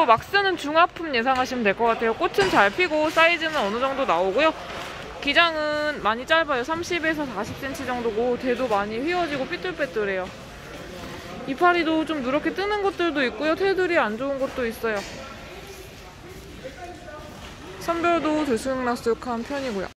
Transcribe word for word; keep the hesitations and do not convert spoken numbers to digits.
앞으로 막 쓰는 중화품 예상하시면 될 것 같아요. 꽃은 잘 피고 사이즈는 어느 정도 나오고요. 기장은 많이 짧아요. 삼십에서 사십 센티미터 정도고 대도 많이 휘어지고 삐뚤빼뚤해요. 이파리도 좀 누렇게 뜨는 것들도 있고요. 테두리 안 좋은 것도 있어요. 선별도 들쑥날쑥한 편이고요.